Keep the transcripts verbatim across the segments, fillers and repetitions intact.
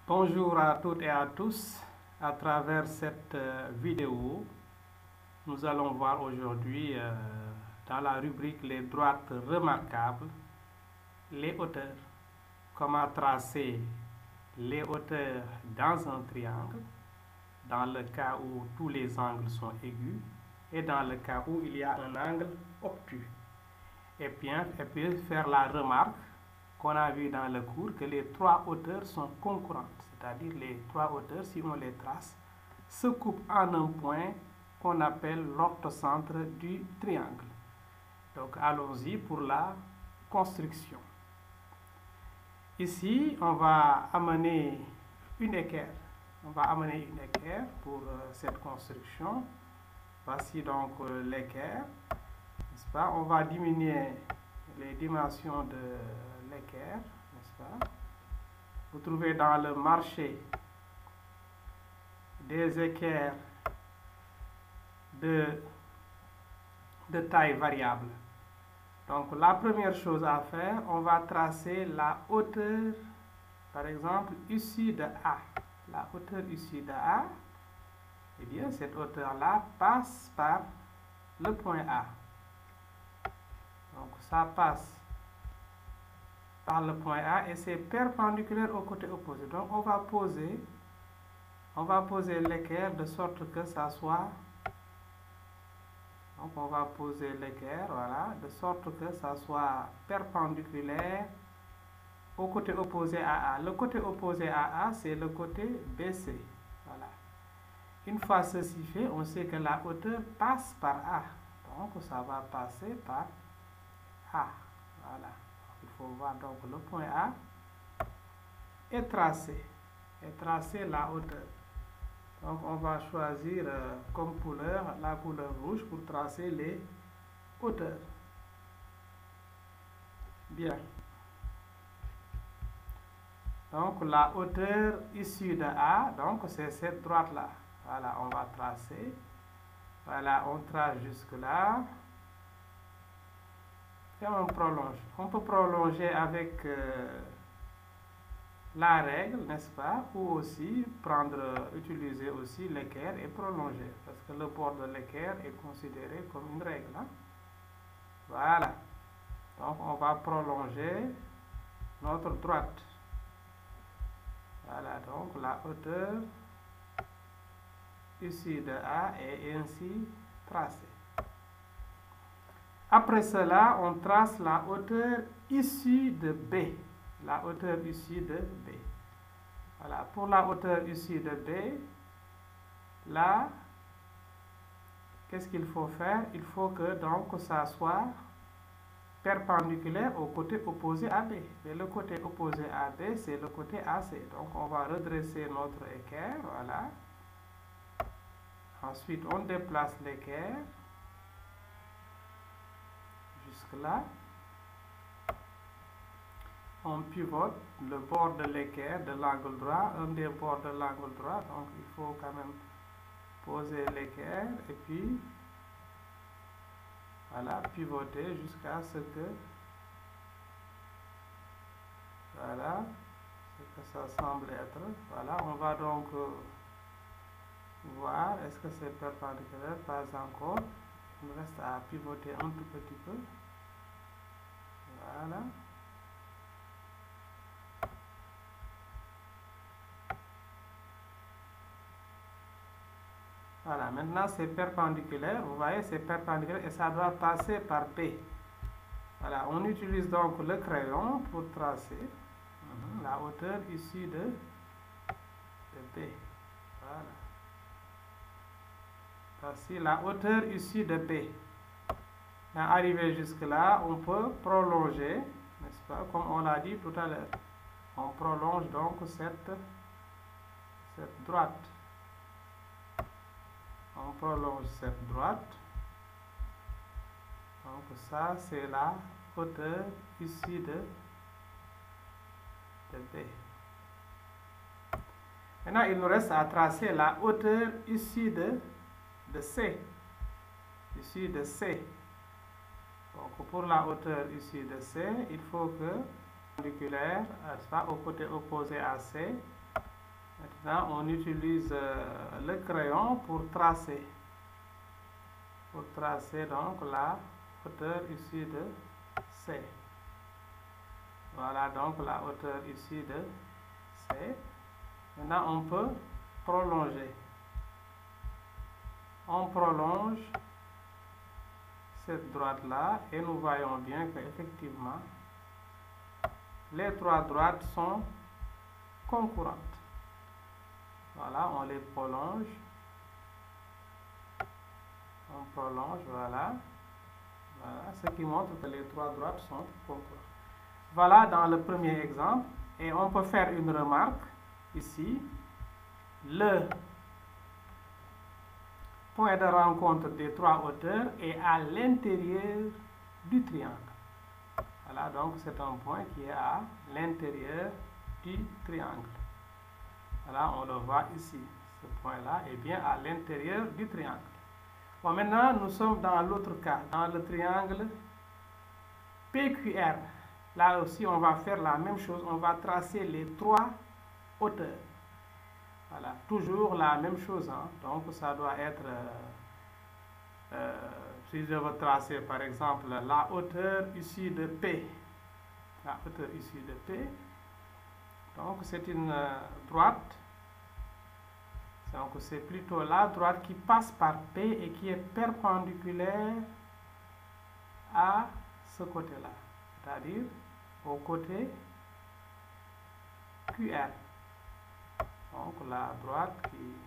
Bonjour à toutes et à tous. À travers cette euh, vidéo, nous allons voir aujourd'hui euh, dans la rubrique les droites remarquables, les hauteurs, comment tracer les hauteurs dans un triangle, dans le cas où tous les angles sont aigus et dans le cas où il y a un angle obtus. Et bien, et puis faire la remarque qu'on a vu dans le cours que les trois hauteurs sont concurrentes, c'est-à-dire les trois hauteurs, si on les trace, se coupent en un point qu'on appelle l'orthocentre du triangle. Donc allons-y pour la construction. Ici, on va amener une équerre. On va amener une équerre pour euh, cette construction. Voici donc euh, l'équerre, n'est-ce pas? On va diminuer les dimensions de l'équerre, n'est-ce pas? Vous trouvez dans le marché des équerres de, de taille variable. Donc la première chose à faire, on va tracer la hauteur, par exemple, ici de A. La hauteur ici de A, eh bien cette hauteur-là passe par le point A. Donc ça passe par le point A et c'est perpendiculaire au côté opposé. Donc on va poser, on va poser l'équerre de sorte que ça soit, donc on va poser l'équerre, voilà, de sorte que ça soit perpendiculaire au côté opposé à A. Le côté opposé à A, c'est le côté B C. Voilà. Une fois ceci fait, on sait que la hauteur passe par A. Donc ça va passer par A. Voilà. Il faut voir donc le point A et tracer, et tracer la hauteur. Donc on va choisir euh, comme couleur la couleur rouge pour tracer les hauteurs. Bien. Donc la hauteur issue de A, donc c'est cette droite-là. Voilà, on va tracer. Voilà, on trace jusque-là. Et on prolonge. On peut prolonger avec euh, la règle, n'est-ce pas? Ou aussi prendre, utiliser aussi l'équerre et prolonger. Parce que le bord de l'équerre est considéré comme une règle. Hein? Voilà. Donc on va prolonger notre droite. Voilà, donc la hauteur ici de A est ainsi tracée. Après cela, on trace la hauteur issue de B. La hauteur issue de B. Voilà, pour la hauteur issue de B, là, qu'est-ce qu'il faut faire? Il faut que donc ça soit perpendiculaire au côté opposé à B. Et le côté opposé à B, c'est le côté A C. Donc on va redresser notre équerre, voilà. Ensuite, on déplace l'équerre jusque là. On pivote le bord de l'équerre de l'angle droit, un des bords de l'angle droit. Donc il faut quand même poser l'équerre et puis voilà, pivoter jusqu'à ce que voilà, ce que ça semble être. Voilà, on va donc euh, voir est-ce que c'est perpendiculaire, pas encore. Il me reste à pivoter un tout petit peu. Voilà. Voilà, maintenant c'est perpendiculaire, vous voyez, c'est perpendiculaire et ça doit passer par B. Voilà, on utilise donc le crayon pour tracer uh-huh, la hauteur issue de, de B. Voilà. Voici la hauteur issue de B. Maintenant, arrivé jusque-là, on peut prolonger, n'est-ce pas, comme on l'a dit tout à l'heure. On prolonge donc cette, cette droite. On prolonge cette droite. Donc ça, c'est la hauteur issue de, de B. Maintenant, il nous reste à tracer la hauteur issue de, de C. Issue de C. Donc pour la hauteur issue de C, il faut que perpendiculaire au côté opposé à C, Maintenant, on utilise euh, le crayon pour tracer. Pour tracer donc la hauteur ici de C. Voilà donc la hauteur ici de C. Maintenant, on peut prolonger. On prolonge cette droite-là et nous voyons bien qu'effectivement, les trois droites sont concurrentes. Voilà, on les prolonge. On prolonge, voilà. Voilà, ce qui montre que les trois droites sont concurrentes. Voilà dans le premier exemple. Et on peut faire une remarque ici. Le point de rencontre des trois hauteurs est à l'intérieur du triangle. Voilà, donc c'est un point qui est à l'intérieur du triangle. Voilà, on le voit ici. Ce point-là est bien à l'intérieur du triangle. Bon, maintenant, nous sommes dans l'autre cas, dans le triangle P Q R. Là aussi, on va faire la même chose. On va tracer les trois hauteurs. Voilà, toujours la même chose. Hein. Donc, ça doit être... Euh, euh, si je veux tracer, par exemple, la hauteur ici de P. La hauteur ici de P. Donc, c'est une euh, droite. Donc, c'est plutôt la droite qui passe par P et qui est perpendiculaire à ce côté-là. C'est-à-dire au côté Q R. Donc, la droite qui...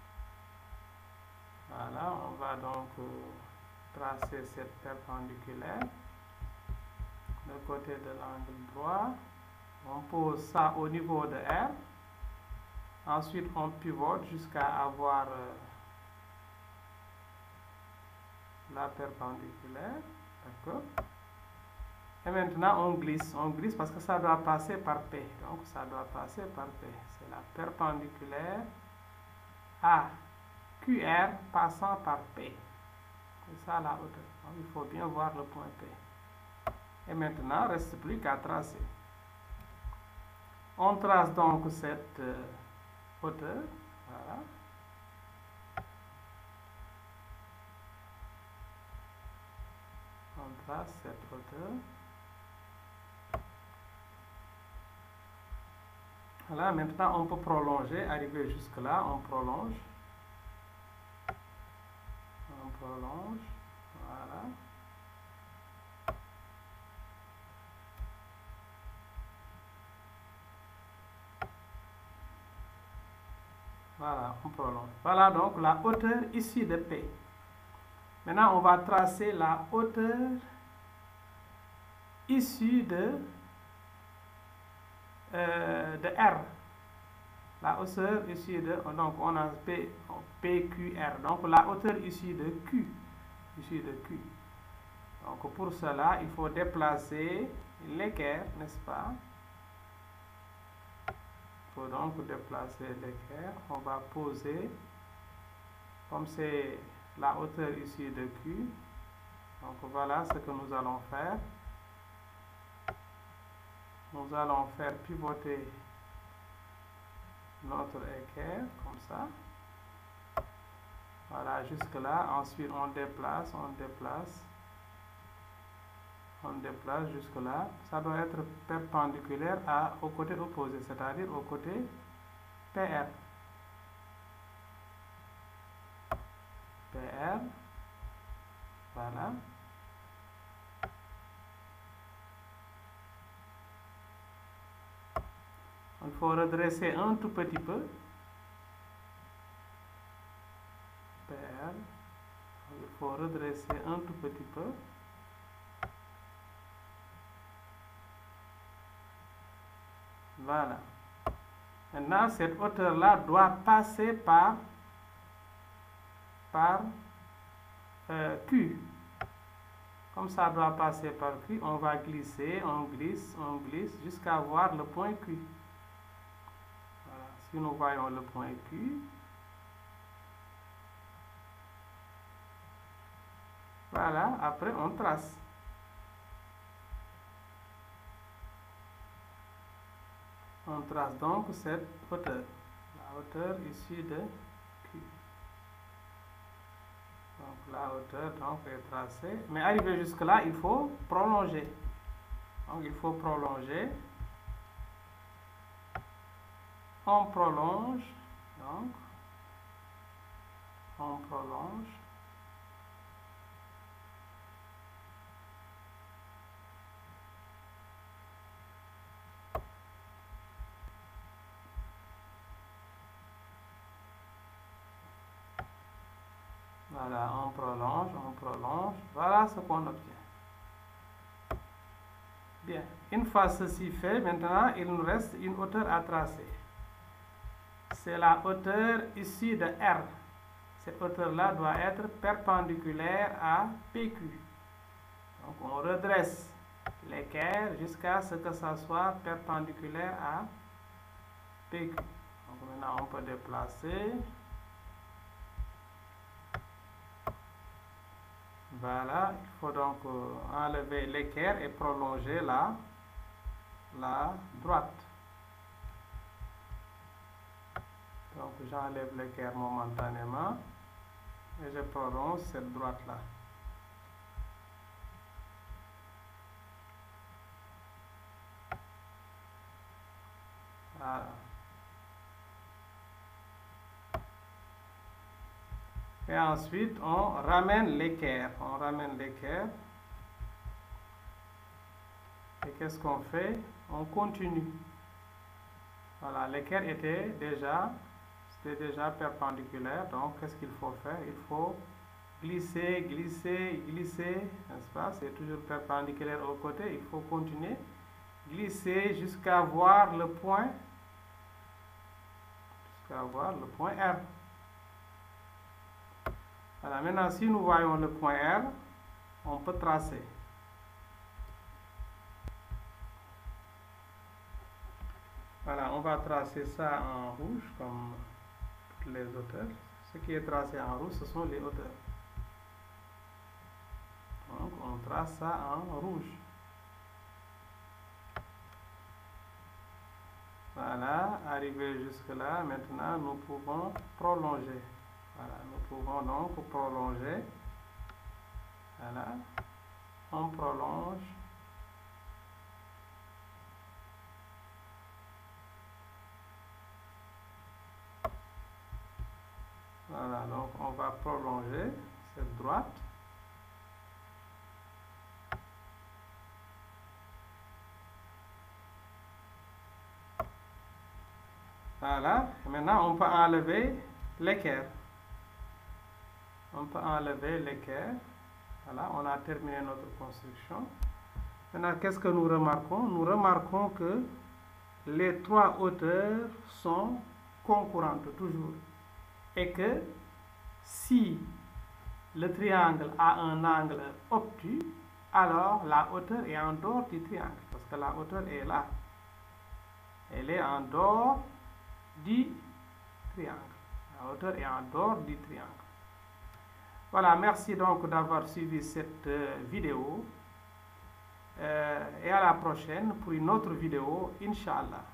Voilà, on va donc euh, tracer cette perpendiculaire. Le côté de l'angle droit. On pose ça au niveau de R. Ensuite, on pivote jusqu'à avoir euh, la perpendiculaire. D'accord. Et maintenant, on glisse. On glisse parce que ça doit passer par P. Donc, ça doit passer par P. C'est la perpendiculaire à Q R passant par P. C'est ça la hauteur. Donc, il faut bien voir le point P. Et maintenant, il ne reste plus qu'à tracer. On trace donc cette... Euh, hauteur, voilà. On trace cette hauteur. Voilà, maintenant on peut prolonger, arriver jusque là, on prolonge. On prolonge, voilà. Voilà, on prolonge. Voilà donc la hauteur ici de P. Maintenant, on va tracer la hauteur issue de, euh, de R. La hauteur issue de, donc on a P, P Q R. Donc la hauteur issue de Q. Issue de Q. Donc pour cela, il faut déplacer l'équerre, n'est-ce pas? Il faut donc déplacer l'équerre. On va poser, comme c'est la hauteur ici de Q. Donc voilà ce que nous allons faire. Nous allons faire pivoter notre équerre, comme ça. Voilà, jusque là. Ensuite, on déplace, on déplace. On déplace jusque là. Ça doit être perpendiculaire à, au côté opposé, c'est-à-dire au côté P R. P R. Voilà. Il faut redresser un tout petit peu. P R. Il faut redresser un tout petit peu. Voilà. Maintenant, cette hauteur-là doit passer par, par euh, Q. Comme ça doit passer par Q, on va glisser, on glisse, on glisse, jusqu'à voir le point Q. Voilà. Si nous voyons le point Q, voilà, après on trace. On trace donc cette hauteur. La La hauteur issue de Q. Donc la hauteur donc, est tracée. Mais arrivé jusque-là, il faut prolonger. Donc il faut prolonger. On prolonge. Donc on prolonge. Voilà, on prolonge, on prolonge. Voilà ce qu'on obtient. Bien, une fois ceci fait, maintenant, il nous reste une hauteur à tracer. C'est la hauteur issue de R. Cette hauteur-là doit être perpendiculaire à P Q. Donc, on redresse l'équerre jusqu'à ce que ça soit perpendiculaire à P Q. Donc, maintenant, on peut déplacer. Voilà, il faut donc euh, enlever l'équerre et prolonger la, la droite. Donc j'enlève l'équerre momentanément et je prolonge cette droite-là. Voilà. Et ensuite, on ramène l'équerre. On ramène l'équerre. Et qu'est-ce qu'on fait? On continue. Voilà, l'équerre était déjà, c'était déjà perpendiculaire. Donc, qu'est-ce qu'il faut faire? Il faut glisser, glisser, glisser, n'est-ce pas? C'est toujours perpendiculaire au côté. Il faut continuer. Glisser jusqu'à voir le point, jusqu'à voir le point R. Voilà, maintenant, si nous voyons le point R, on peut tracer. Voilà, on va tracer ça en rouge, comme toutes les hauteurs. Ce qui est tracé en rouge, ce sont les hauteurs. Donc, on trace ça en rouge. Voilà, arrivé jusque-là, maintenant, nous pouvons prolonger. Voilà, nous pouvons donc prolonger. Voilà, on prolonge. Voilà, donc on va prolonger cette droite. Voilà, et maintenant on peut enlever l'équerre. On peut enlever l'équerre. Voilà, on a terminé notre construction. Maintenant, qu'est-ce que nous remarquons? Nous remarquons que les trois hauteurs sont concurrentes toujours. Et que si le triangle a un angle obtus, alors la hauteur est en dehors du triangle. Parce que la hauteur est là. Elle est en dehors du triangle. La hauteur est en dehors du triangle. Voilà, merci donc d'avoir suivi cette euh, vidéo euh, et à la prochaine pour une autre vidéo, Inch'Allah.